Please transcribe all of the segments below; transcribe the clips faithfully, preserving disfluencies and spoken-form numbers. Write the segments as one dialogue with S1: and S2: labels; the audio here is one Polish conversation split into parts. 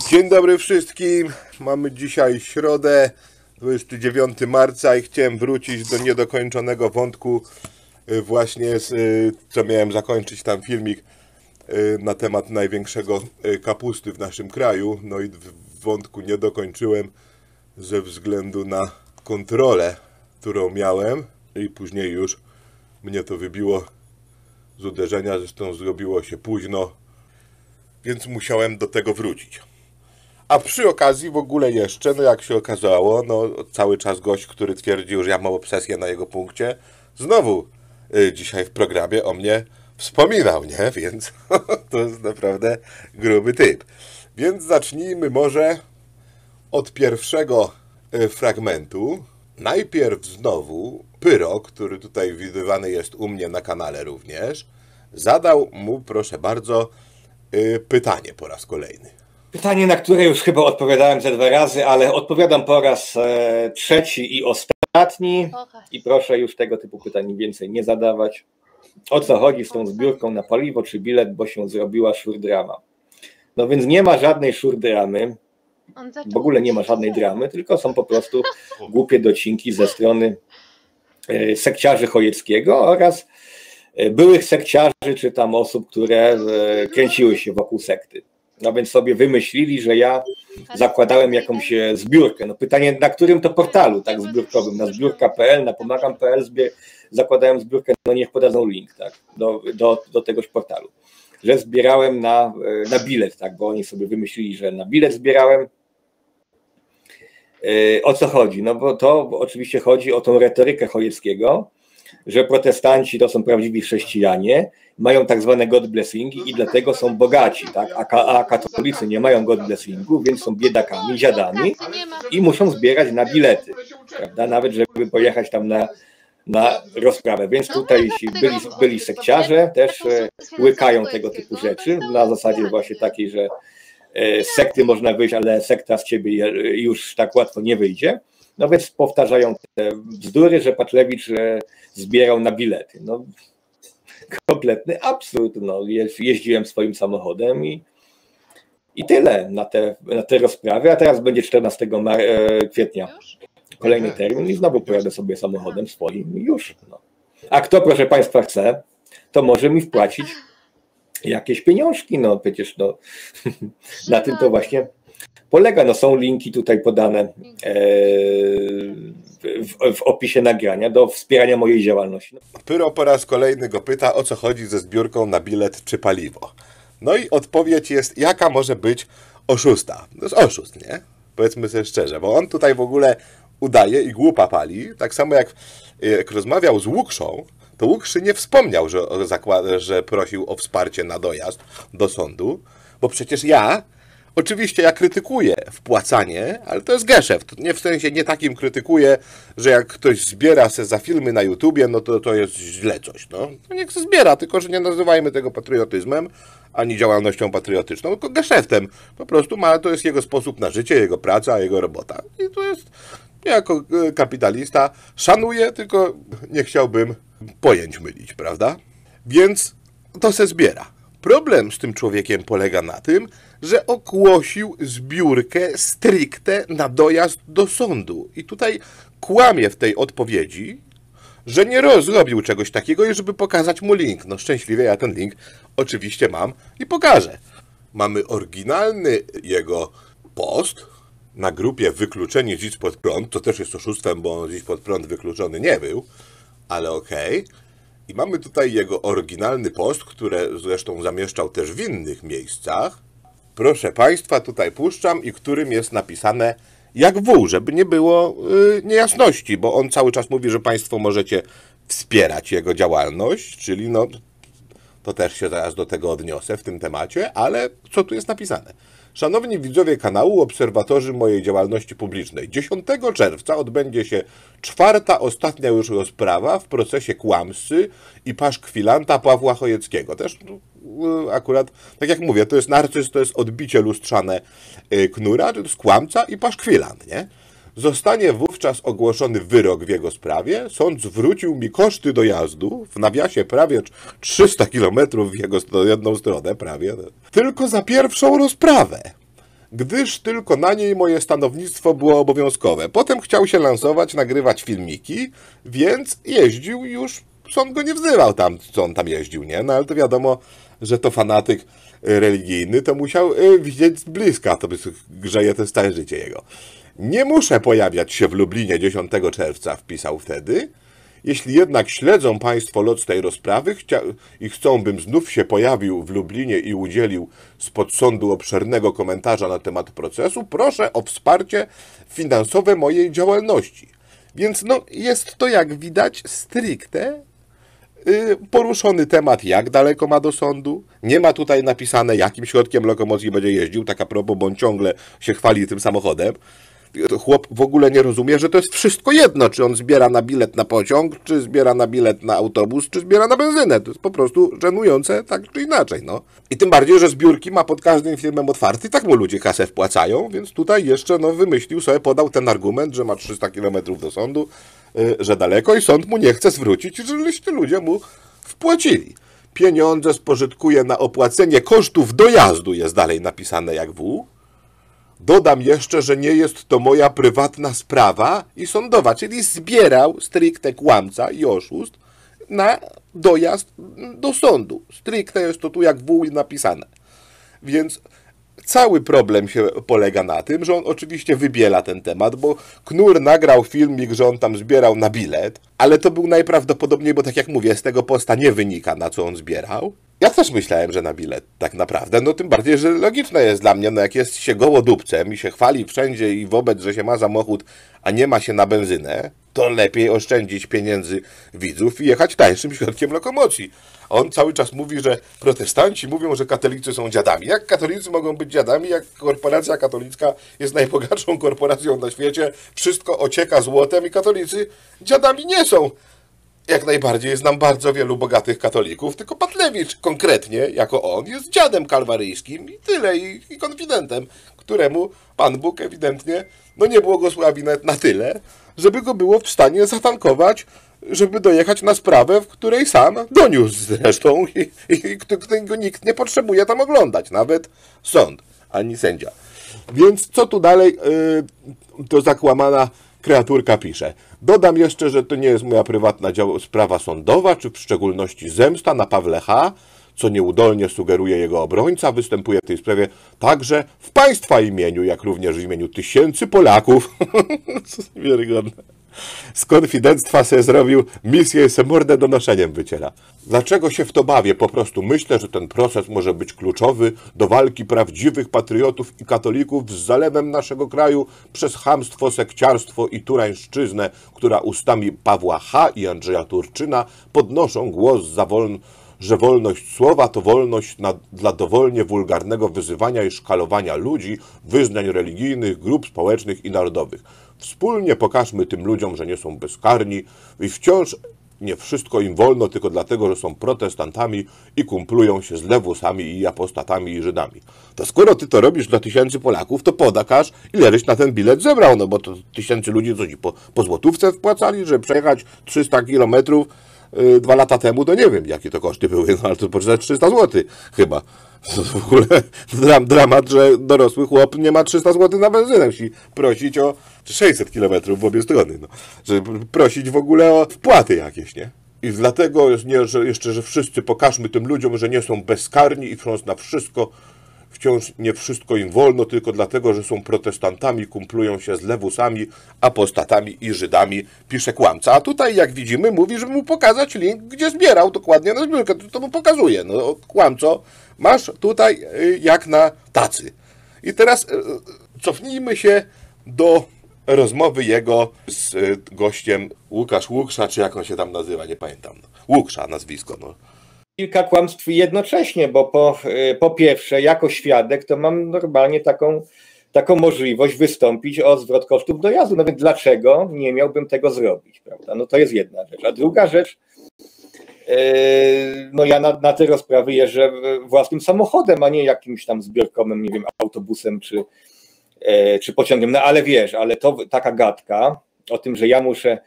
S1: Dzień dobry wszystkim. Mamy dzisiaj środę, dwudziestego dziewiątego marca i chciałem wrócić do niedokończonego wątku właśnie, z, co miałem zakończyć tam filmik na temat największego kapusty w naszym kraju. No i wątku nie dokończyłem ze względu na kontrolę, którą miałem i później już mnie to wybiło z uderzenia, zresztą zrobiło się późno, więc musiałem do tego wrócić. A przy okazji w ogóle jeszcze, no jak się okazało, no cały czas gość, który twierdził, że ja mam obsesję na jego punkcie, znowu y, dzisiaj w programie o mnie wspominał, nie? Więc to jest naprawdę gruby typ. Więc zacznijmy może od pierwszego y, fragmentu. Najpierw znowu Pyro, który tutaj widywany jest u mnie na kanale również, zadał mu, proszę bardzo, y, pytanie po raz kolejny.
S2: Pytanie, na które już chyba odpowiadałem ze dwa razy, ale odpowiadam po raz e, trzeci i ostatni. I proszę już tego typu pytań więcej nie zadawać. O co chodzi z tą zbiórką na paliwo czy bilet, bo się zrobiła szurdrama. No więc nie ma żadnej szurdramy. W ogóle nie ma żadnej dramy, tylko są po prostu głupie docinki ze strony e, sekciarzy Chojeckiego oraz e, byłych sekciarzy, czy tam osób, które e, kręciły się wokół sekty. No więc sobie wymyślili, że ja zakładałem jakąś zbiórkę. No pytanie, na którym to portalu, tak, zbiórkowym? Na zbiórka kropka p l, na pomagam kropka p l zbier- zakładałem zbiórkę, no niech podadzą link, tak, do, do, do tegoż portalu. Że zbierałem na, na bilet, tak, bo oni sobie wymyślili, że na bilet zbierałem. Yy, o co chodzi? No bo to oczywiście chodzi o tą retorykę Chojeckiego, że protestanci to są prawdziwi chrześcijanie, mają tak zwane God blessingi i dlatego są bogaci, tak? A, a katolicy nie mają God blessingu, więc są biedakami, dziadami i muszą zbierać na bilety, prawda? Nawet żeby pojechać tam na, na rozprawę. Więc tutaj byli, byli sekciarze, też łykają tego typu rzeczy, na zasadzie właśnie takiej, że z sekty można wyjść, ale sekta z ciebie już tak łatwo nie wyjdzie. No więc powtarzają te bzdury, że Patlewicz zbierał na bilety. No, kompletny absurd. No, jeździłem swoim samochodem i, i tyle na te, na te rozprawy, a teraz będzie czternastego kwietnia kolejny termin i znowu pojadę sobie samochodem swoim i już. No. A kto, proszę Państwa, chce, to może mi wpłacić jakieś pieniążki, no przecież no, na tym to właśnie polega. No są linki tutaj podane e, w, w opisie nagrania do wspierania mojej działalności.
S1: Pyro po raz kolejny go pyta, o co chodzi ze zbiórką na bilet czy paliwo. No i odpowiedź jest, jaka może być oszusta. To jest oszust, nie? Powiedzmy sobie szczerze, bo on tutaj w ogóle udaje i głupa pali. Tak samo jak, jak rozmawiał z Łukszą, to Łukszy nie wspomniał, że, że prosił o wsparcie na dojazd do sądu, bo przecież ja oczywiście ja krytykuję wpłacanie, ale to jest geszeft. Nie w sensie nie takim krytykuję, że jak ktoś zbiera se za filmy na YouTubie, no to to jest źle coś. No, no niech se zbiera, tylko że nie nazywajmy tego patriotyzmem, ani działalnością patriotyczną, tylko geszeftem. Po prostu ma, to jest jego sposób na życie, jego praca, jego robota. I to jest, ja jako kapitalista szanuję, tylko nie chciałbym pojęć mylić, prawda? Więc to se zbiera. Problem z tym człowiekiem polega na tym, że ogłosił zbiórkę stricte na dojazd do sądu. I tutaj kłamie w tej odpowiedzi, że nie zrobił czegoś takiego i żeby pokazać mu link. No szczęśliwie ja ten link oczywiście mam i pokażę. Mamy oryginalny jego post na grupie Wykluczeni z Idź Pod Prąd, to też jest oszustwem, bo on z Idź Pod Prąd wykluczony nie był, ale okej. Okay. I mamy tutaj jego oryginalny post, który zresztą zamieszczał też w innych miejscach. Proszę Państwa, tutaj puszczam i którym jest napisane jak wół, żeby nie było yy, niejasności, bo on cały czas mówi, że Państwo możecie wspierać jego działalność, czyli no, to też się zaraz do tego odniosę w tym temacie, ale co tu jest napisane? Szanowni widzowie kanału, obserwatorzy mojej działalności publicznej, dziesiątego czerwca odbędzie się czwarta, ostatnia już rozprawa w procesie kłamcy i paszkwilanta Pawła Chojeckiego. Też akurat, tak jak mówię, to jest narcyz, to jest odbicie lustrzane Knura, to jest kłamca i paszkwilant, nie? Zostanie wówczas ogłoszony wyrok w jego sprawie. Sąd zwrócił mi koszty dojazdu, w nawiasie prawie trzysta kilometrów w jego jedną stronę, prawie, tylko za pierwszą rozprawę. gdyż tylko na niej moje stanownictwo było obowiązkowe. Potem chciał się lansować, nagrywać filmiki, więc jeździł już, sąd go nie wzywał tam, co on tam jeździł, nie? No ale to wiadomo, że to fanatyk religijny, to musiał widzieć z bliska, to by grzeje to stare życie jego. Nie muszę pojawiać się w Lublinie dziesiątego czerwca, wpisał wtedy. Jeśli jednak śledzą Państwo lot z tej rozprawy i chcą, bym znów się pojawił w Lublinie i udzielił spod sądu obszernego komentarza na temat procesu, proszę o wsparcie finansowe mojej działalności. Więc no, jest to, jak widać, stricte yy, poruszony temat, jak daleko ma do sądu. Nie ma tutaj napisane, jakim środkiem lokomocji będzie jeździł, tak a propos, bo on ciągle się chwali tym samochodem. Chłop w ogóle nie rozumie, że to jest wszystko jedno, czy on zbiera na bilet na pociąg, czy zbiera na bilet na autobus, czy zbiera na benzynę. To jest po prostu żenujące, tak czy inaczej, no. I tym bardziej, że zbiórki ma pod każdym filmem otwarty, tak mu ludzie kasę wpłacają, więc tutaj jeszcze, no, wymyślił sobie, podał ten argument, że ma trzysta kilometrów do sądu, yy, że daleko i sąd mu nie chce zwrócić, żebyście ludzie mu wpłacili. Pieniądze spożytkuje na opłacenie kosztów dojazdu, jest dalej napisane jak W. Dodam jeszcze, że nie jest to moja prywatna sprawa i sądowa, czyli zbierał stricte kłamca i oszust na dojazd do sądu. Stricte jest to tu jak w napisane. Więc cały problem się polega na tym, że on oczywiście wybiela ten temat, bo Knur nagrał filmik, że on tam zbierał na bilet, ale to był najprawdopodobniej, bo tak jak mówię, z tego posta nie wynika, na co on zbierał. Ja też myślałem, że na bilet, tak naprawdę, no tym bardziej, że logiczne jest dla mnie, no jak jest się gołodupcem i się chwali wszędzie i wobec, że się ma samochód, a nie ma się na benzynę, to lepiej oszczędzić pieniędzy widzów i jechać tańszym środkiem lokomocji. On cały czas mówi, że protestanci mówią, że katolicy są dziadami. Jak katolicy mogą być dziadami, jak korporacja katolicka jest najbogatszą korporacją na świecie, wszystko ocieka złotem i katolicy dziadami nie są. Jak najbardziej znam bardzo wielu bogatych katolików, tylko Patlewicz konkretnie, jako on, jest dziadem kalwaryjskim i tyle, i, i konfidentem, któremu Pan Bóg ewidentnie no nie błogosławi nawet na tyle, żeby go było w stanie zatankować, żeby dojechać na sprawę, w której sam doniósł zresztą i, i którego nikt nie potrzebuje tam oglądać, nawet sąd, ani sędzia. Więc co tu dalej, yy, to zakłamana kreaturka pisze. Dodam jeszcze, że to nie jest moja prywatna sprawa sądowa, czy w szczególności zemsta na Pawle H., co nieudolnie sugeruje jego obrońca. Występuje w tej sprawie także w Państwa imieniu, jak również w imieniu tysięcy Polaków. Wiarygodne. Z konfidenctwa sobie zrobił misję i se mordę donoszeniem wyciera. Dlaczego się w to bawię? Po prostu myślę, że ten proces może być kluczowy do walki prawdziwych patriotów i katolików z zalewem naszego kraju przez chamstwo, sekciarstwo i turańszczyznę, która ustami Pawła H. i Andrzeja Turczyna podnoszą głos za wolność, że wolność słowa to wolność na, dla dowolnie wulgarnego wyzywania i szkalowania ludzi, wyznań religijnych, grup społecznych i narodowych. Wspólnie pokażmy tym ludziom, że nie są bezkarni i wciąż nie wszystko im wolno tylko dlatego, że są protestantami i kumplują się z lewusami i apostatami i Żydami. To skoro ty to robisz dla tysięcy Polaków, to podakaż, ile żeś na ten bilet zebrał, no bo to tysięcy ludzi co ci po, po złotówce wpłacali, żeby przejechać trzysta kilometrów yy, dwa lata temu, to nie wiem, jakie to koszty były, no ale to poczytać trzysta złotych chyba. To w ogóle dram, dramat, że dorosły chłop nie ma trzysta złotych na benzynę, musi prosić o sześćset kilometrów w obie strony, no, żeby prosić w ogóle o wpłaty jakieś, nie? I dlatego jest nie, że jeszcze, że wszyscy pokażmy tym ludziom, że nie są bezkarni i wciąż na wszystko, wciąż nie wszystko im wolno, tylko dlatego, że są protestantami, kumplują się z lewusami, apostatami i Żydami, pisze kłamca. A tutaj, jak widzimy, mówi, żeby mu pokazać link, gdzie zbierał dokładnie na zbiórkę. To, to mu pokazuje. No, kłamco, masz tutaj jak na tacy. I teraz cofnijmy się do rozmowy jego z gościem Łukasz Łuksza, czy jak on się tam nazywa, nie pamiętam. Łuksza nazwisko, no.
S2: Kilka kłamstw jednocześnie, bo po, po pierwsze, jako świadek, to mam normalnie taką, taką możliwość wystąpić o zwrot kosztów dojazdu. No więc dlaczego nie miałbym tego zrobić, prawda? No to jest jedna rzecz. A druga rzecz, yy, no ja na, na te rozprawy jeżdżę własnym samochodem, a nie jakimś tam zbiorkomym, nie wiem, autobusem czy, yy, czy pociągiem. No ale wiesz, ale to taka gadka o tym, że ja muszę...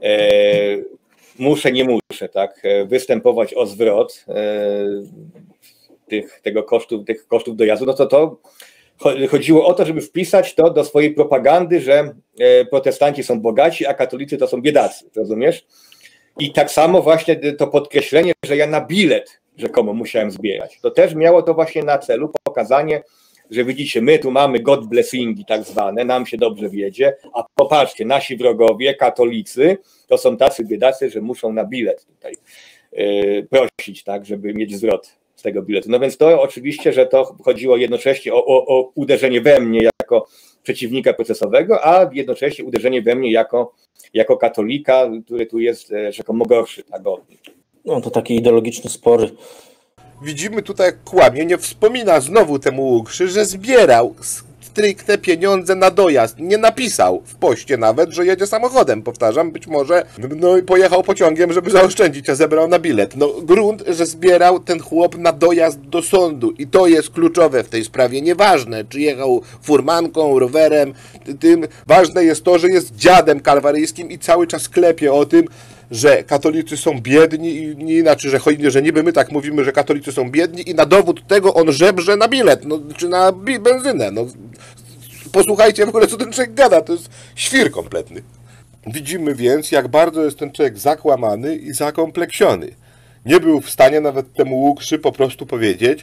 S2: Yy, Muszę, nie muszę, tak, występować o zwrot e, tych, tego kosztów, tych kosztów dojazdu, no to, to chodziło o to, żeby wpisać to do swojej propagandy, że protestanci są bogaci, a katolicy to są biedacy, rozumiesz? I tak samo właśnie to podkreślenie, że ja na bilet rzekomo musiałem zbierać. To też miało to właśnie na celu pokazanie, że widzicie, my tu mamy God blessingi tak zwane, nam się dobrze wiedzie, a popatrzcie, nasi wrogowie, katolicy, to są tacy biedacy, że muszą na bilet tutaj yy, prosić, tak, żeby mieć zwrot z tego biletu. No więc to oczywiście, że to chodziło jednocześnie o, o, o uderzenie we mnie jako przeciwnika procesowego, a jednocześnie uderzenie we mnie jako, jako katolika, który tu jest rzekomo gorszy. Tak,
S3: no to taki ideologiczny spor.
S1: Widzimy tutaj, jak kłamie, nie wspomina znowu temu Łukszy, że zbierał stricte pieniądze na dojazd. Nie napisał w poście nawet, że jedzie samochodem, powtarzam, być może no i pojechał pociągiem, żeby zaoszczędzić, a zebrał na bilet. No grunt, że zbierał ten chłop na dojazd do sądu i to jest kluczowe w tej sprawie. Nieważne, czy jechał furmanką, rowerem, tym ważne jest to, że jest dziadem kalwaryjskim i cały czas klepie o tym, że katolicy są biedni i nie inaczej, że chodzi, że niby my tak mówimy, że katolicy są biedni i na dowód tego on żebrze na bilet, no, czy na benzynę. No, posłuchajcie w ogóle, co ten człowiek gada, to jest świr kompletny. Widzimy więc, jak bardzo jest ten człowiek zakłamany i zakompleksiony. Nie był w stanie nawet temu Łukszy po prostu powiedzieć,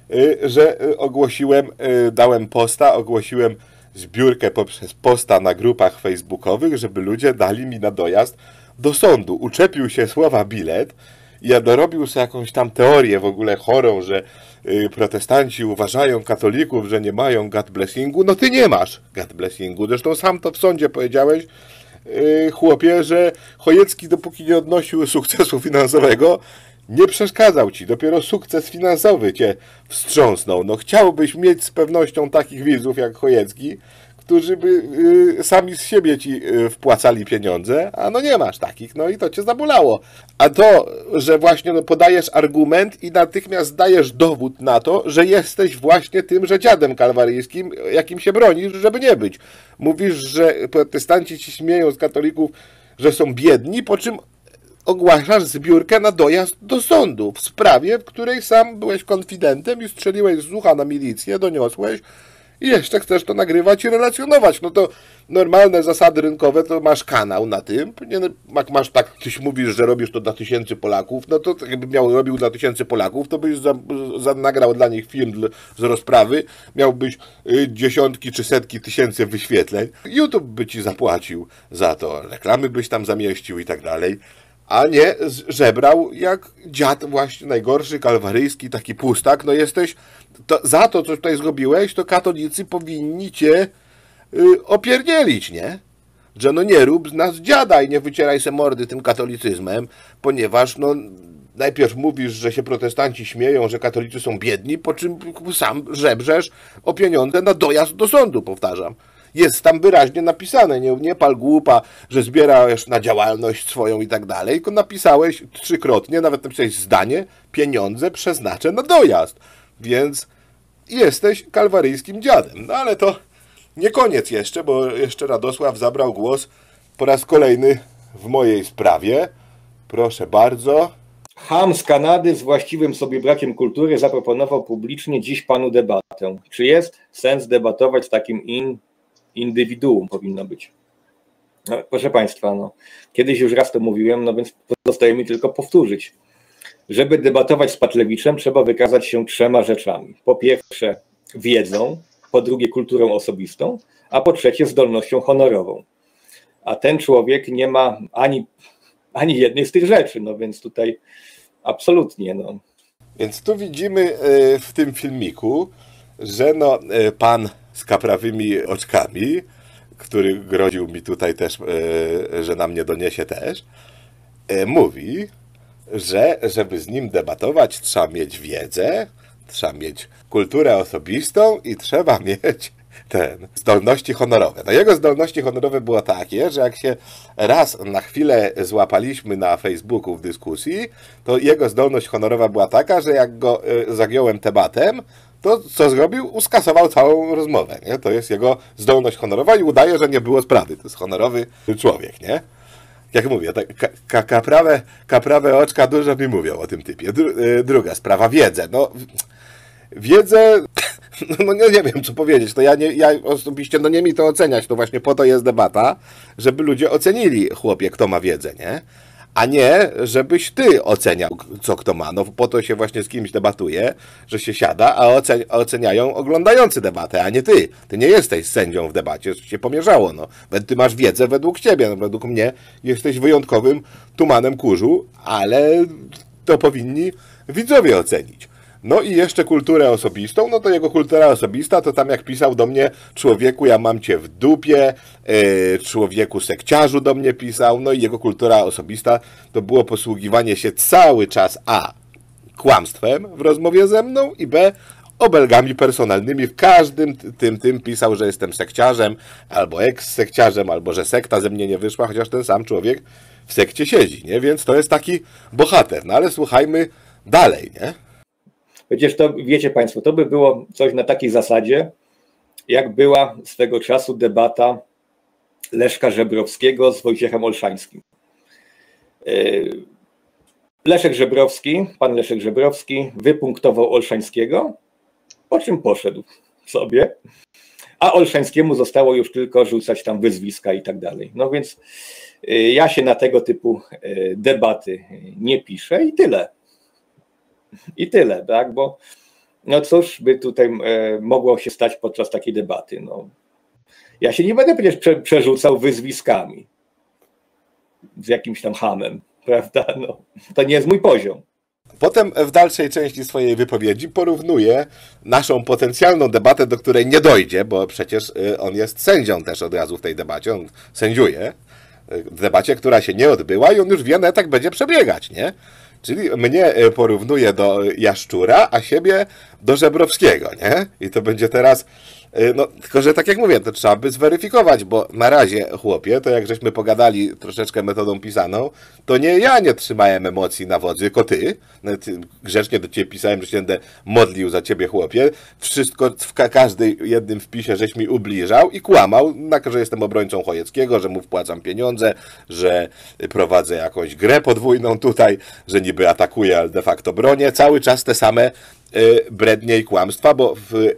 S1: że ogłosiłem, dałem posta, ogłosiłem zbiórkę poprzez posta na grupach facebookowych, żeby ludzie dali mi na dojazd do sądu. Uczepił się słowa bilet i dorobił sobie jakąś tam teorię w ogóle chorą, że y, protestanci uważają katolików, że nie mają God blessingu. No ty nie masz God blessingu. Zresztą sam to w sądzie powiedziałeś, y, chłopie, że Chojecki dopóki nie odnosił sukcesu finansowego, nie przeszkadzał ci. Dopiero sukces finansowy cię wstrząsnął. No chciałbyś mieć z pewnością takich widzów jak Chojecki, którzy by y, sami z siebie ci y, wpłacali pieniądze, a no nie masz takich, no i to cię zabolało. A to, że właśnie no, podajesz argument i natychmiast dajesz dowód na to, że jesteś właśnie tym, że dziadem kalwaryjskim, jakim się bronisz, żeby nie być. Mówisz, że protestanci ci śmieją z katolików, że są biedni, po czym ogłaszasz zbiórkę na dojazd do sądu w sprawie, w której sam byłeś konfidentem i strzeliłeś z ucha na milicję, doniosłeś, i jeszcze chcesz to nagrywać i relacjonować. No to normalne zasady rynkowe, to masz kanał na tym. Nie, jak masz tak, tyś mówisz, że robisz to dla tysięcy Polaków, no to jakby miał robił dla tysięcy Polaków, to byś za, za, nagrał dla nich film z rozprawy, miałbyś y, dziesiątki czy setki tysięcy wyświetleń. YouTube by ci zapłacił za to, reklamy byś tam zamieścił i tak dalej. A nie żebrał jak dziad właśnie najgorszy, kalwaryjski, taki pustak. No jesteś, to, za to, co tutaj zrobiłeś, to katolicy powinni cię y, opierdzielić, nie? Że no nie rób z nas dziada i nie wycieraj se mordy tym katolicyzmem, ponieważ no najpierw mówisz, że się protestanci śmieją, że katolicy są biedni, po czym sam żebrzesz o pieniądze na dojazd do sądu, powtarzam. Jest tam wyraźnie napisane, nie, nie pal głupa, że zbierasz na działalność swoją i tak dalej, tylko napisałeś trzykrotnie, nawet napisałeś zdanie, pieniądze przeznaczę na dojazd. Więc jesteś kalwaryjskim dziadem. No ale to nie koniec jeszcze, bo jeszcze Radosław zabrał głos po raz kolejny w mojej sprawie. Proszę bardzo.
S2: Ham z Kanady z właściwym sobie brakiem kultury zaproponował publicznie dziś panu debatę. Czy jest sens debatować z takim in indywiduum powinno być. No, proszę Państwa, no, kiedyś już raz to mówiłem, no więc pozostaje mi tylko powtórzyć. Żeby debatować z Patlewiczem, trzeba wykazać się trzema rzeczami. Po pierwsze wiedzą, po drugie kulturą osobistą, a po trzecie zdolnością honorową. A ten człowiek nie ma ani, ani jednej z tych rzeczy, no więc tutaj absolutnie. No.
S1: Więc tu widzimy w tym filmiku, że no, pan z kaprawymi oczkami, który groził mi tutaj też, że na mnie doniesie też, mówi, że żeby z nim debatować, trzeba mieć wiedzę, trzeba mieć kulturę osobistą i trzeba mieć ten zdolności honorowe. No jego zdolności honorowe było takie, że jak się raz na chwilę złapaliśmy na Facebooku w dyskusji, to jego zdolność honorowa była taka, że jak go zagiąłem tematem, to co zrobił? Uskasował całą rozmowę, nie? To jest jego zdolność honorowa i udaje, że nie było sprawy. To jest honorowy człowiek, nie? Jak mówię, tak, ka, kaprawe, kaprawe oczka dużo mi mówią o tym typie. Dru, druga sprawa, wiedzę. No, wiedzę no nie, nie wiem, co powiedzieć. To ja, nie, ja osobiście, no nie mi to oceniać, to właśnie po to jest debata, żeby ludzie ocenili, chłopie, kto ma wiedzę, nie? A nie, żebyś ty oceniał, co kto ma. No po to się właśnie z kimś debatuje, że się siada, a ocen oceniają oglądający debatę, a nie ty. Ty nie jesteś sędzią w debacie, się pomierzało, no. Ty masz wiedzę według ciebie, no według mnie jesteś wyjątkowym tumanem kurzu, ale to powinni widzowie ocenić. No i jeszcze kulturę osobistą, no to jego kultura osobista, to tam jak pisał do mnie, człowieku, ja mam cię w dupie, yy, człowieku sekciarzu do mnie pisał, no i jego kultura osobista to było posługiwanie się cały czas a. kłamstwem w rozmowie ze mną i b. obelgami personalnymi. W każdym tym tym pisał, że jestem sekciarzem, albo eks-sekciarzem, albo że sekta ze mnie nie wyszła, chociaż ten sam człowiek w sekcie siedzi, nie? Więc to jest taki bohater, no ale słuchajmy dalej, nie?
S2: Przecież to, wiecie Państwo, to by było coś na takiej zasadzie, jak była swego czasu debata Leszka Żebrowskiego z Wojciechem Olszańskim. Leszek Żebrowski, pan Leszek Żebrowski wypunktował Olszańskiego, po czym poszedł sobie, a Olszańskiemu zostało już tylko rzucać tam wyzwiska i tak dalej. No więc ja się na tego typu debaty nie piszę i tyle. I tyle, tak, bo no cóż by tutaj e, mogło się stać podczas takiej debaty, no. Ja się nie będę przecież prze, przerzucał wyzwiskami z jakimś tam hamem, prawda, no, to nie jest mój poziom.
S1: Potem w dalszej części swojej wypowiedzi porównuje naszą potencjalną debatę, do której nie dojdzie, bo przecież on jest sędzią też od razu w tej debacie, on sędziuje w debacie, która się nie odbyła i on już wie, jak tak będzie przebiegać, nie? Czyli mnie porównuje do Jaszczura, a siebie do Żebrowskiego, nie? I to będzie teraz, no tylko, że tak jak mówię, to trzeba by zweryfikować, bo na razie, chłopie, to jak żeśmy pogadali troszeczkę metodą pisaną, to nie ja nie trzymałem emocji na wodzy, tylko ty. ty grzecznie do ciebie pisałem, że się będę modlił za ciebie, chłopie. Wszystko w ka każdym jednym wpisie żeś mi ubliżał i kłamał, że jestem obrońcą Chojeckiego, że mu wpłacam pieniądze, że prowadzę jakąś grę podwójną tutaj, że niby atakuję, ale de facto bronię. Cały czas te same y, brednie i kłamstwa, bo w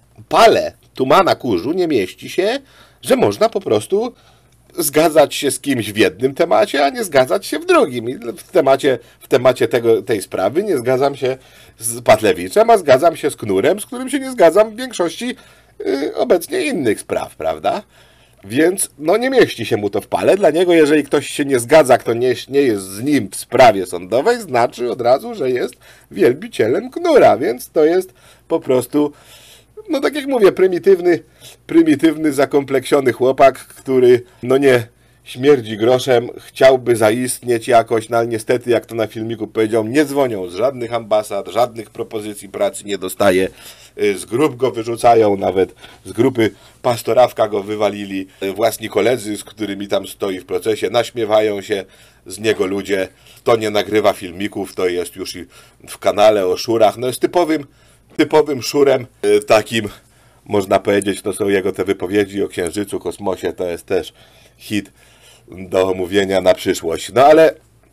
S1: pale tumana kurzu nie mieści się, że można po prostu zgadzać się z kimś w jednym temacie, a nie zgadzać się w drugim. I w temacie, w temacie tego, tej sprawy nie zgadzam się z Patlewiczem, a zgadzam się z Knurem, z którym się nie zgadzam w większości yy, obecnie innych spraw, prawda? Więc no nie mieści się mu to w pale. Dla niego, jeżeli ktoś się nie zgadza, kto nie, nie jest z nim w sprawie sądowej, znaczy od razu, że jest wielbicielem Knura, więc to jest po prostu, no tak jak mówię, prymitywny, prymitywny, zakompleksiony chłopak, który no nie śmierdzi groszem, chciałby zaistnieć jakoś, no ale niestety, jak to na filmiku powiedział, nie dzwonią z żadnych ambasad, żadnych propozycji pracy nie dostaje, z grup go wyrzucają, nawet z grupy Pastorawka go wywalili, własni koledzy, z którymi tam stoi w procesie, naśmiewają się z niego ludzie, to nie nagrywa filmików, to jest już i w kanale o szurach, no jest typowym typowym szurem, takim, można powiedzieć, to są jego te wypowiedzi o Księżycu, kosmosie, to jest też hit do omówienia na przyszłość. No ale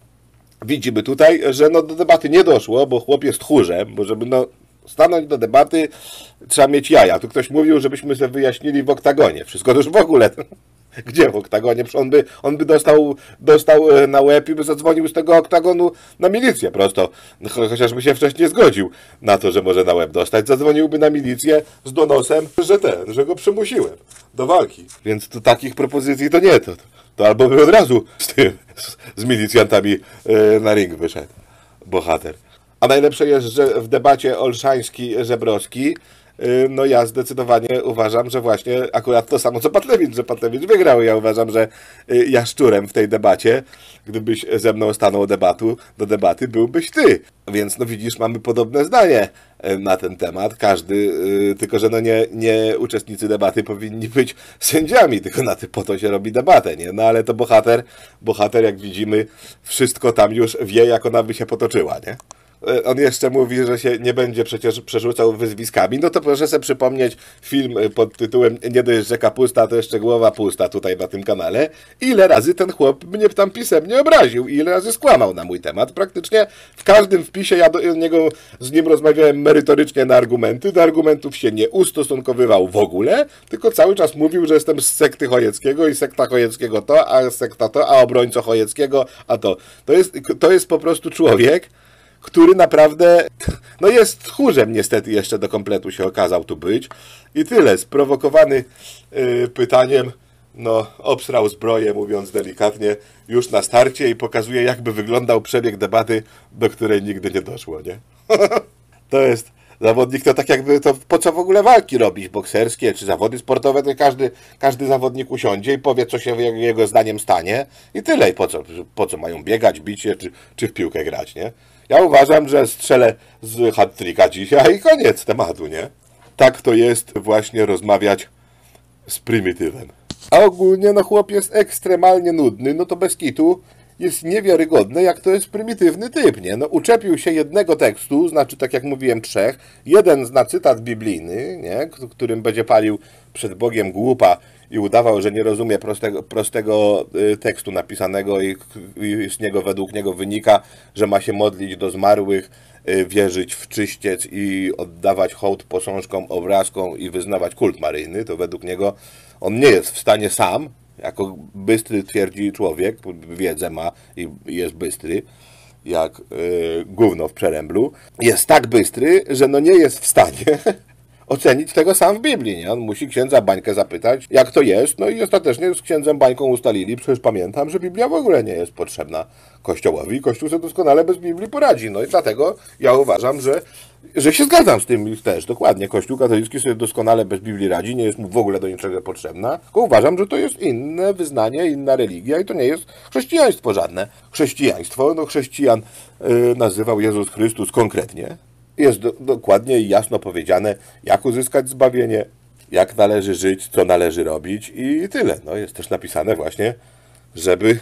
S1: widzimy tutaj, że no do debaty nie doszło, bo chłop jest tchórzem, bo żeby no stanąć do debaty, trzeba mieć jaja. Tu ktoś mówił, żebyśmy sobie wyjaśnili w oktagonie. Wszystko to już w ogóle. Gdzie w oktagonie? Przecież on by, on by dostał, dostał na łeb i by zadzwonił z tego oktagonu na milicję prosto. Chociażby się wcześniej zgodził na to, że może na łeb dostać. Zadzwoniłby na milicję z donosem, że ten, że go przymusiłem do walki. Więc to takich propozycji to nie. To, to albo by od razu z, tym, z, z milicjantami yy, na ring wyszedł bohater. A najlepsze jest, że w debacie Olszański-Żebrowski no ja zdecydowanie uważam, że właśnie akurat to samo co Patlewicz, że Patlewicz wygrał. Ja uważam, że jaszczurem w tej debacie, gdybyś ze mną stanął debatu, do debaty, byłbyś ty. Więc no widzisz, mamy podobne zdanie na ten temat. Każdy, tylko że no nie, nie uczestnicy debaty powinni być sędziami, tylko na ty po to się robi debatę, nie? No ale to bohater, bohater jak widzimy, wszystko tam już wie, jak ona by się potoczyła, nie? on jeszcze mówi, że się nie będzie przecież przerzucał wyzwiskami, no to proszę sobie przypomnieć film pod tytułem Nie dość, że kapusta, to jeszcze głowa pusta tutaj na tym kanale. Ile razy ten chłop mnie tam pisemnie obraził i ile razy skłamał na mój temat. Praktycznie w każdym wpisie ja do niego, z nim rozmawiałem merytorycznie na argumenty, do argumentów się nie ustosunkowywał w ogóle, tylko cały czas mówił, że jestem z sekty Chojeckiego i sekta Chojeckiego to, a sekta to, a obrońco Chojeckiego, a to. To jest, to jest po prostu człowiek, który naprawdę, no jest tchórzem niestety jeszcze do kompletu się okazał tu być. I tyle, sprowokowany yy, pytaniem, no obsrał zbroję, mówiąc delikatnie, już na starcie i pokazuje, jakby wyglądał przebieg debaty, do której nigdy nie doszło, nie? To jest zawodnik, to tak jakby, to po co w ogóle walki robić, bokserskie czy zawody sportowe, to każdy, każdy zawodnik usiądzie i powie, co się jego zdaniem stanie i tyle. I po co, po co mają biegać, bić się, czy, czy w piłkę grać, nie? Ja uważam, że strzelę z hat-tricka dzisiaj i koniec tematu, nie? Tak to jest właśnie rozmawiać z prymitywem. A ogólnie, no chłop jest ekstremalnie nudny, no to bez kitu jest niewiarygodne, jak to jest prymitywny typ, nie? No uczepił się jednego tekstu, znaczy tak jak mówiłem trzech, jeden zna cytat biblijny, nie? Którym będzie palił przed Bogiem głupa i udawał, że nie rozumie prostego, prostego tekstu napisanego i, i z niego według niego wynika, że ma się modlić do zmarłych, wierzyć w czyściec i oddawać hołd posążkom, obrazkom i wyznawać kult maryjny. To według niego on nie jest w stanie sam, jako bystry twierdzi człowiek, wiedzę ma i jest bystry, jak yy, gówno w przeręblu, jest tak bystry, że no nie jest w stanie ocenić tego sam w Biblii, nie? On musi księdza Bańkę zapytać, jak to jest, no i ostatecznie z księdzem Bańką ustalili, przecież pamiętam, że Biblia w ogóle nie jest potrzebna Kościołowi, Kościół sobie doskonale bez Biblii poradzi, no i dlatego ja uważam, że, że się zgadzam z tym też, dokładnie, Kościół katolicki sobie doskonale bez Biblii radzi, nie jest mu w ogóle do niczego potrzebna, tylko uważam, że to jest inne wyznanie, inna religia i to nie jest chrześcijaństwo żadne. Chrześcijaństwo, no chrześcijan yy, nazywał Jezus Chrystus konkretnie. Jest do, dokładnie i jasno powiedziane, jak uzyskać zbawienie, jak należy żyć, co należy robić i tyle. No, jest też napisane właśnie, żeby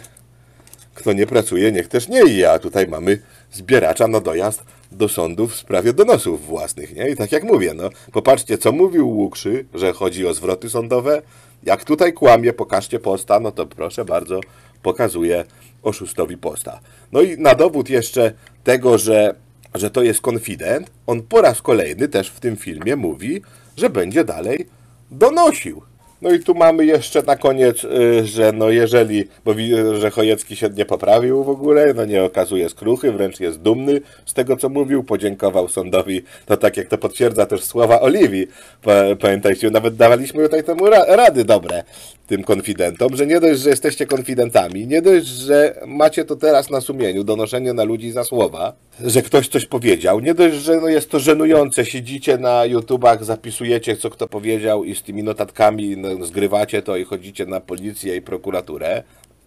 S1: kto nie pracuje, niech też nie je. A tutaj mamy zbieracza na dojazd do sądu w sprawie donosów własnych, nie? I tak jak mówię, no, popatrzcie, co mówił Łukszy, że chodzi o zwroty sądowe. Jak tutaj kłamie, pokażcie posta, no to proszę bardzo, pokazuje oszustowi posta. No i na dowód jeszcze tego, że że to jest konfident, on po raz kolejny też w tym filmie mówi, że będzie dalej donosił. No i tu mamy jeszcze na koniec, że no jeżeli, bo widzę, że Chojecki się nie poprawił w ogóle, no nie okazuje skruchy, wręcz jest dumny z tego, co mówił, podziękował sądowi, to tak jak to potwierdza też słowa Oliwii, pamiętajcie, nawet dawaliśmy tutaj temu rady dobre tym konfidentom, że nie dość, że jesteście konfidentami, nie dość, że macie to teraz na sumieniu, donoszenie na ludzi za słowa, że ktoś coś powiedział, nie dość, że no jest to żenujące, siedzicie na YouTubach, zapisujecie, co kto powiedział i z tymi notatkami no, zgrywacie to i chodzicie na policję i prokuraturę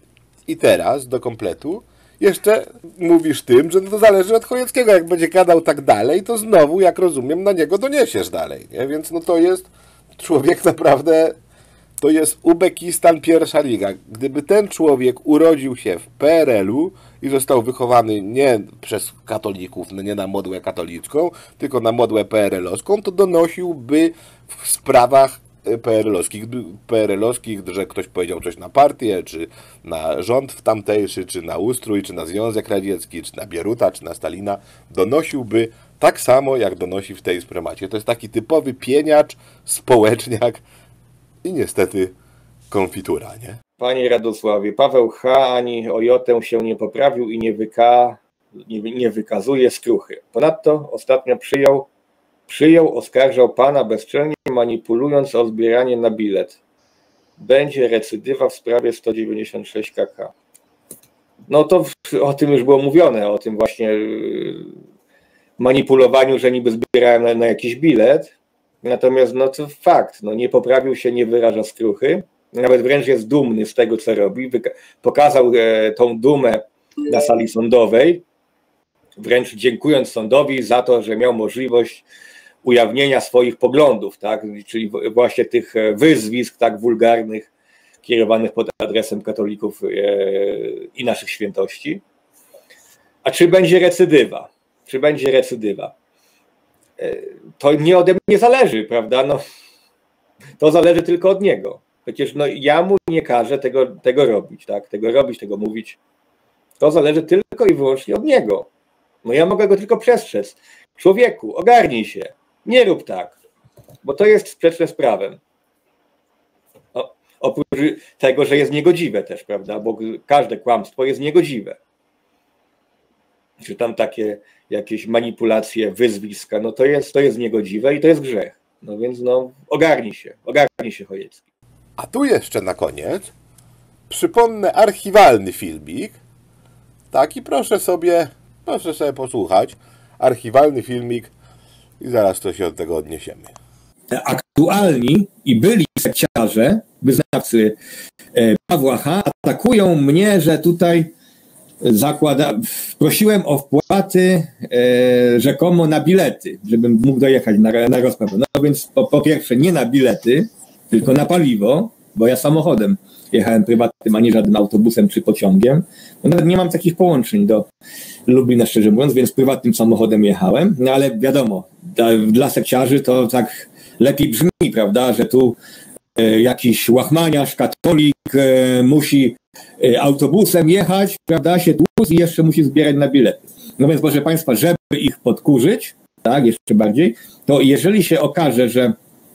S1: i teraz do kompletu jeszcze mówisz tym, że to zależy od Chojeckiego, jak będzie gadał tak dalej, to znowu, jak rozumiem, na niego doniesiesz dalej, nie? Więc no to jest człowiek naprawdę... To jest Uzbekistan pierwsza liga. Gdyby ten człowiek urodził się w P R L-u i został wychowany nie przez katolików, no nie na modłę katolicką, tylko na modłę P R L-owską, to donosiłby w sprawach P R L-owskich, P R L-owskich, że ktoś powiedział coś na partię, czy na rząd w tamtejszy, czy na ustrój, czy na Związek Radziecki, czy na Bieruta, czy na Stalina, donosiłby tak samo, jak donosi w tej spremacie. To jest taki typowy pieniacz, społeczniak, i niestety konfitura, nie?
S2: Panie Radosławie, Paweł H. ani o jotę się nie poprawił i nie, wyka, nie, nie wykazuje skruchy. Ponadto ostatnio przyjął, przyjął, oskarżał pana bezczelnie, manipulując o zbieranie na bilet. Będzie recydywa w sprawie sto dziewięćdziesiąt sześć K K. No to o tym już było mówione, o tym właśnie manipulowaniu, że niby zbierałem na, na jakiś bilet. Natomiast no to fakt, no nie poprawił się, nie wyraża skruchy, nawet wręcz jest dumny z tego, co robi, pokazał e, tą dumę na sali sądowej, wręcz dziękując sądowi za to, że miał możliwość ujawnienia swoich poglądów, tak, czyli właśnie tych wyzwisk tak wulgarnych, kierowanych pod adresem katolików e, i naszych świętości. A czy będzie recydywa? czy będzie recydywa. To nie ode mnie zależy, prawda? No, to zależy tylko od niego. Przecież no, ja mu nie każę tego, tego robić, tak? Tego robić, tego mówić. To zależy tylko i wyłącznie od niego. No ja mogę go tylko przestrzec. Człowieku, ogarnij się. Nie rób tak, bo to jest sprzeczne z prawem. O, oprócz tego, że jest niegodziwe też, prawda? Bo każde kłamstwo jest niegodziwe. Czy tam takie jakieś manipulacje, wyzwiska, no to jest, to jest niegodziwe i to jest grzech. No więc no ogarnij się, ogarnij się Chojecki.
S1: A tu jeszcze na koniec przypomnę archiwalny filmik. Taki proszę sobie, proszę sobie posłuchać. Archiwalny filmik i zaraz to się od tego odniesiemy.
S2: Aktualni i byli sekciarze, wyznawcy Pawła H. atakują mnie, że tutaj zakłada, prosiłem o wpłaty e, rzekomo na bilety, żebym mógł dojechać na, na rozprawę. No więc po, po pierwsze nie na bilety, tylko na paliwo, bo ja samochodem jechałem prywatnym, a nie żadnym autobusem czy pociągiem. No nawet nie mam takich połączeń do Lublina, szczerze mówiąc, więc prywatnym samochodem jechałem. No ale wiadomo, dla, dla sekciarzy to tak lepiej brzmi, prawda, że tu e, jakiś łachmaniarz, katolik e, musi e, autobusem jechać, prawda, się tłuc i jeszcze musi zbierać na bilety. No więc proszę Państwa, żeby ich podkurzyć, tak, jeszcze bardziej, to jeżeli się okaże, że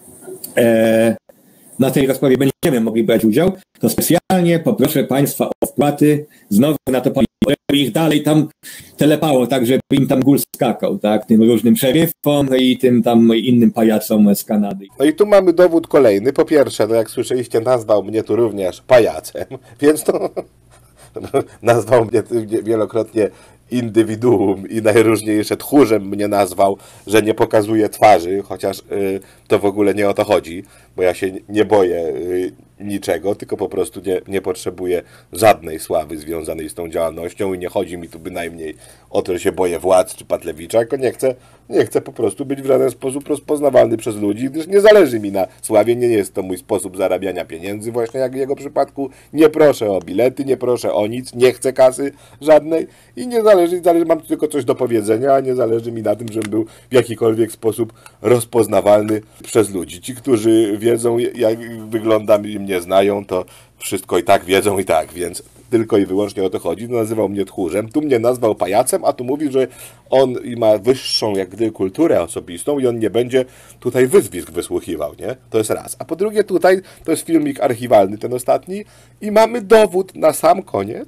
S2: e, na tej rozprawie będziemy mogli brać udział, to specjalnie poproszę Państwa o wpłaty znowu na to paliwo, żeby ich dalej tam telepało, tak, żeby im tam gól skakał, tak, tym różnym szeryfom i tym tam innym pajacom z Kanady.
S1: No i tu mamy dowód kolejny. Po pierwsze, no jak słyszeliście, nazwał mnie tu również pajacem, więc to nazwał mnie wielokrotnie indywiduum i najróżniejsze tchórzem mnie nazwał, że nie pokazuje twarzy, chociaż y, to w ogóle nie o to chodzi, bo ja się nie boję y, niczego, tylko po prostu nie, nie potrzebuję żadnej sławy związanej z tą działalnością i nie chodzi mi tu bynajmniej o to, że się boję władz czy Patlewicza, tylko nie chcę, nie chcę po prostu być w żaden sposób rozpoznawalny przez ludzi, gdyż nie zależy mi na sławie, nie jest to mój sposób zarabiania pieniędzy, właśnie jak w jego przypadku. Nie proszę o bilety, nie proszę o nic, nie chcę kasy żadnej i nie zależy, zależy mam tylko coś do powiedzenia, a nie zależy mi na tym, żebym był w jakikolwiek sposób rozpoznawalny przez ludzi. Ci, którzy wiedzą, jak wyglądam i mnie znają, to wszystko i tak wiedzą i tak, więc tylko i wyłącznie o to chodzi. Nazywał mnie tchórzem, tu mnie nazwał pajacem, a tu mówi, że on ma wyższą jak gdyby kulturę osobistą i on nie będzie tutaj wyzwisk wysłuchiwał, nie? To jest raz. A po drugie tutaj, to jest filmik archiwalny, ten ostatni i mamy dowód na sam koniec,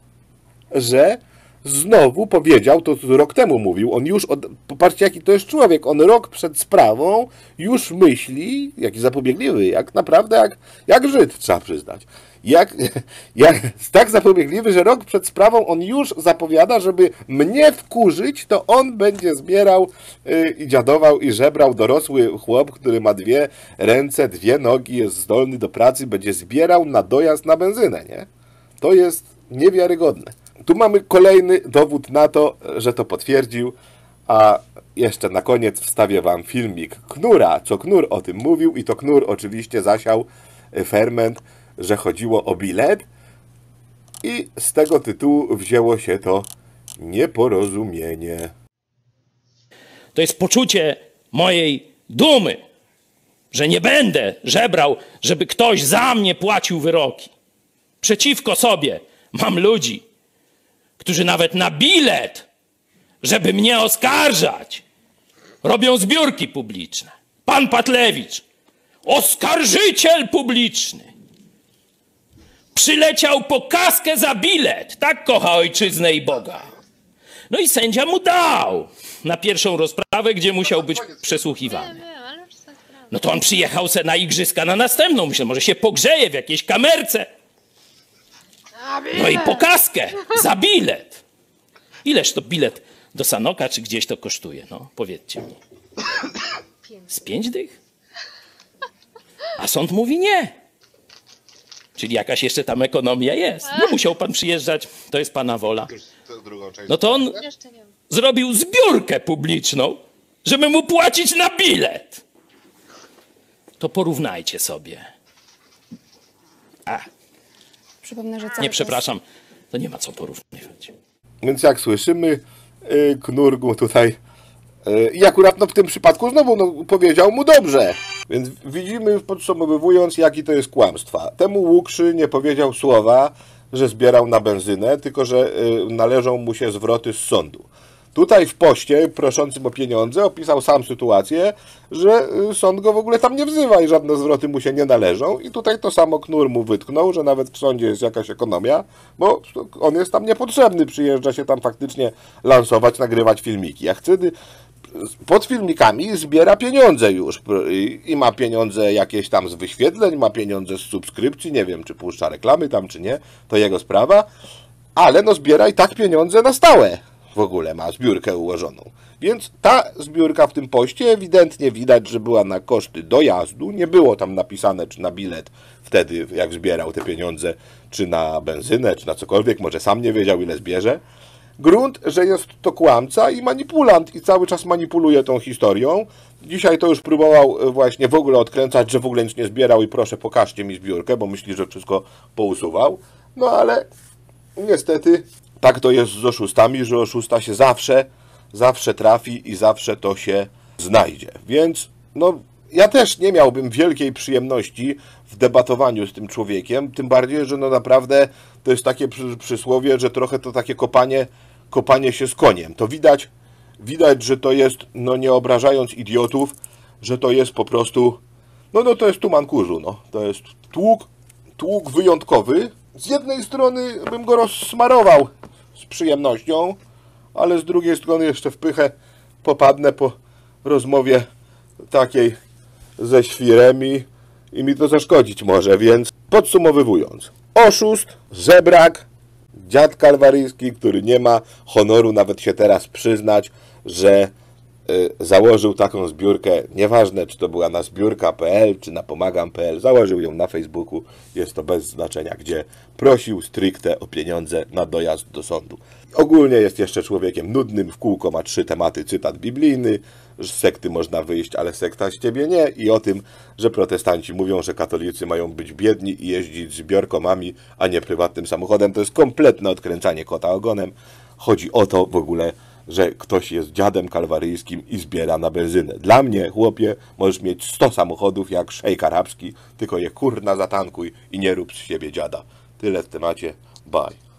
S1: że znowu powiedział, to rok temu mówił, on już, od, popatrzcie jaki to jest człowiek, on rok przed sprawą już myśli, jaki zapobiegliwy, jak naprawdę, jak, jak Żyd, trzeba przyznać. Jak, jak, tak zapobiegliwy, że rok przed sprawą on już zapowiada, żeby mnie wkurzyć, to on będzie zbierał yy, i dziadował i żebrał, dorosły chłop, który ma dwie ręce, dwie nogi, jest zdolny do pracy, będzie zbierał na dojazd na benzynę, nie? To jest niewiarygodne. Tu mamy kolejny dowód na to, że to potwierdził, a jeszcze na koniec wstawię wam filmik Knura, co Knur o tym mówił i to Knur oczywiście zasiał ferment, że chodziło o bilet i z tego tytułu wzięło się to nieporozumienie.
S4: To jest poczucie mojej dumy, że nie będę żebrał, żeby ktoś za mnie płacił wyroki. Przeciwko sobie mam ludzi, którzy nawet na bilet, żeby mnie oskarżać, robią zbiórki publiczne. Pan Patlewicz, oskarżyciel publiczny, przyleciał po kaskę za bilet. Tak kocha ojczyznę i Boga. No i sędzia mu dał na pierwszą rozprawę, gdzie musiał być przesłuchiwany. No to on przyjechał se na igrzyska na następną. Myślę, może się pogrzeje w jakiejś kamerce. No i po kaskę za bilet. Ileż to bilet do Sanoka, czy gdzieś to kosztuje? No, powiedzcie mi. Z pięć dych? A sąd mówi nie. Czyli jakaś jeszcze tam ekonomia jest. No musiał pan przyjeżdżać, to jest pana wola. No to on zrobił zbiórkę publiczną, żeby mu płacić na bilet. To porównajcie sobie. A.
S5: Przypomnę, że cały
S4: Nie, przepraszam, to nie ma co porównywać.
S1: Więc jak słyszymy, yy, Knurgu tutaj. Yy, I akurat no, w tym przypadku znowu no, powiedział mu dobrze. Więc widzimy, podsumowując, jaki to jest kłamstwa. Temu Łukszy nie powiedział słowa, że zbierał na benzynę, tylko że yy, należą mu się zwroty z sądu. Tutaj w poście proszącym o pieniądze opisał sam sytuację, że sąd go w ogóle tam nie wzywa i żadne zwroty mu się nie należą. I tutaj to samo Knur mu wytknął, że nawet w sądzie jest jakaś ekonomia, bo on jest tam niepotrzebny, przyjeżdża się tam faktycznie lansować, nagrywać filmiki. Jak wtedy pod filmikami zbiera pieniądze już i ma pieniądze jakieś tam z wyświetleń, ma pieniądze z subskrypcji, nie wiem czy puszcza reklamy tam czy nie, to jego sprawa, ale no zbiera i tak pieniądze na stałe. W ogóle ma zbiórkę ułożoną. Więc ta zbiórka w tym poście ewidentnie widać, że była na koszty dojazdu. Nie było tam napisane, czy na bilet wtedy, jak zbierał te pieniądze, czy na benzynę, czy na cokolwiek. Może sam nie wiedział, ile zbierze. Grunt, że jest to kłamca i manipulant i cały czas manipuluje tą historią. Dzisiaj to już próbował właśnie w ogóle odkręcać, że w ogóle nic nie zbierał i proszę pokażcie mi zbiórkę, bo myśli, że wszystko pousuwał. No ale niestety tak to jest z oszustami, że oszusta się zawsze, zawsze trafi i zawsze to się znajdzie. Więc no, ja też nie miałbym wielkiej przyjemności w debatowaniu z tym człowiekiem, tym bardziej, że no naprawdę to jest takie przy, przysłowie, że trochę to takie kopanie, kopanie się z koniem. To widać, widać, że to jest, no nie obrażając idiotów, że to jest po prostu, no, no to jest tuman kurzu, no. To jest tłuk, tłuk wyjątkowy. Z jednej strony bym go rozsmarował z przyjemnością, ale z drugiej strony jeszcze w pychę popadnę po rozmowie takiej ze świremi i mi to zaszkodzić może, więc podsumowując, oszust, żebrak, dziad kalwaryjski, który nie ma honoru nawet się teraz przyznać, że y, założył taką zbiórkę, nieważne czy to była na zbiórka kropka p l, czy na pomagam kropka p l, założył ją na Facebooku, jest to bez znaczenia, gdzie prosił stricte o pieniądze na dojazd do sądu. Ogólnie jest jeszcze człowiekiem nudnym, w kółko ma trzy tematy, cytat biblijny, z sekty można wyjść, ale sekta z ciebie nie, i o tym, że protestanci mówią, że katolicy mają być biedni i jeździć zbiorkomami, a nie prywatnym samochodem. To jest kompletne odkręcanie kota ogonem. Chodzi o to w ogóle, że ktoś jest dziadem kalwaryjskim i zbiera na benzynę. Dla mnie, chłopie, możesz mieć sto samochodów jak szejk arabski, tylko je kurna zatankuj i nie rób z siebie dziada. Tyle w temacie. Bye.